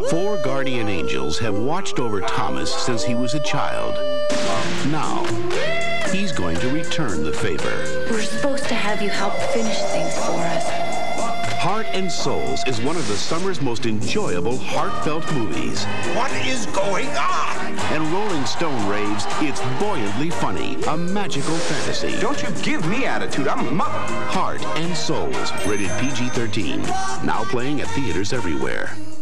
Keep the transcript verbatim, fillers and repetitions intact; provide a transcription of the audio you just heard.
Four guardian angels have watched over Thomas since he was a child. Now, he's going to return the favor. We're supposed to have you help finish things for us. Heart and Souls is one of the summer's most enjoyable, heartfelt movies. What is going on? And Rolling Stone raves it's buoyantly funny, a magical fantasy. Don't you give me attitude, I'm a mother. Heart and Souls, rated P G thirteen. Now playing at theaters everywhere.